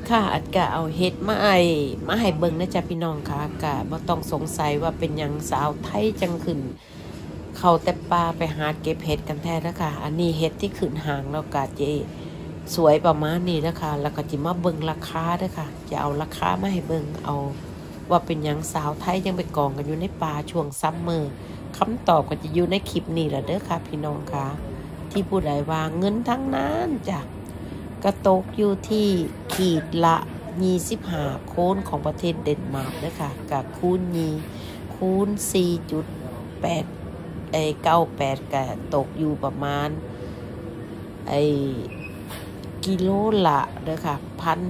ค่ะอัดกะเอาเฮ็ดมาให้เบิ่งนะจ๊ะพี่น้องค่ะกะบ่ต้องสงสัยว่าเป็นหยังสาวไทยจังขึ้นเข้าแต่ป่าไปหาเก็บเห็ดกันแท้แล้วค่ะอันนี้เห็ดที่ขึ้นหางแล้วกะเจสวยประมาณนี้แล้วค่ะแล้วก็จิมาเบิ่งราคาด้วยค่ะจะเอาราคามาให้เบิ่งเอาว่าเป็นหยังสาวไทยยังไปกองกันอยู่ในป่าช่วงซัมเมอร์คำตอบก็จะอยู่ในคลิปนี้แหละเด้อค่ะพี่น้องค่ะที่ผู้ใดว่าเงินทั้งนั้นจ้ะกระตกอยู่ที่ขีดละ25โค้นของประเทศเดนมาร์กนะคะกับคูณ4.898ก็ตกอยู่ประมาณกิโลละเด้อค่ะ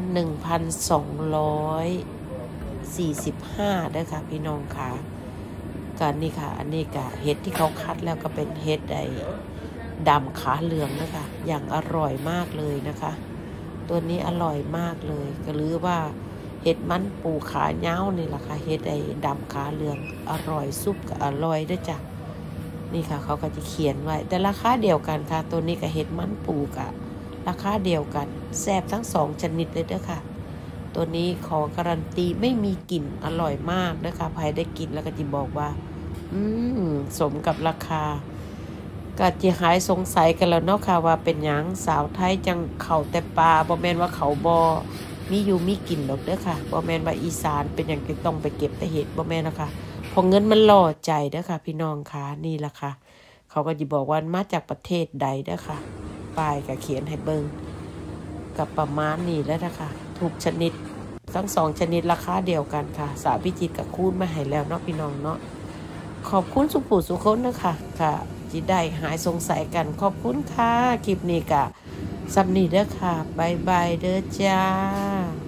1,245เด้อค่ะพี่น้องค่ะกันนี่ค่ะอันนี้ก็เห็ดที่เขาคัดแล้วก็เป็นเห็ดดำขาเหลืองนะคะอย่างอร่อยมากเลยนะคะตัวนี้อร่อยมากเลยก็หรือว่าเห็ดมันปูขาเย้านี่แหละค่ะเห็ดดำขาเหลืองอร่อยซุปก็อร่อยด้วยจ้ะนี่ค่ะเขาก็จะเขียนไว้แต่ราคาเดียวกันค่ะตัวนี้กับเห็ดมันปูกับราคาเดียวกันแซ่บทั้ง2ชนิดเลยเด้อค่ะตัวนี้ขอการันตีไม่มีกลิ่นอร่อยมากนะคะใครได้กินแล้วก็จะบอกว่าสมกับราคาก็จะหายสงสัยกันแล้วเนาะค่ะว่าเป็นหยังสาวไทยจังเขาแต่ปลาบ่แม่นว่าเขาบ่มีอยู่มีกินหรอกเด้อค่ะบ่แม่นว่าอีสานเป็นหยังจะต้องไปเก็บแต่เห็ดบ่แม่นนะคะพอเงินมันล่อใจเด้อค่ะพี่น้องค่ะนี่ล่ะค่ะเขาก็จะบอกว่ามาจากประเทศใดเด้อค่ะป้ายก็เขียนให้เบิ่งกับประมาณนี้แล้วนะคะทุกชนิดทั้ง2ชนิดราคาเดียวกันค่ะสาวพิจิตรกับคูณมาให้แล้วเนาะพี่น้องเนาะขอบคุณสุผู้สุคนนะคะค่ะที่ได้หายสงสัยกันขอบคุณค่ะคลิปนี้กะซับนี่เด้อค่ะบายบายเด้อจ้า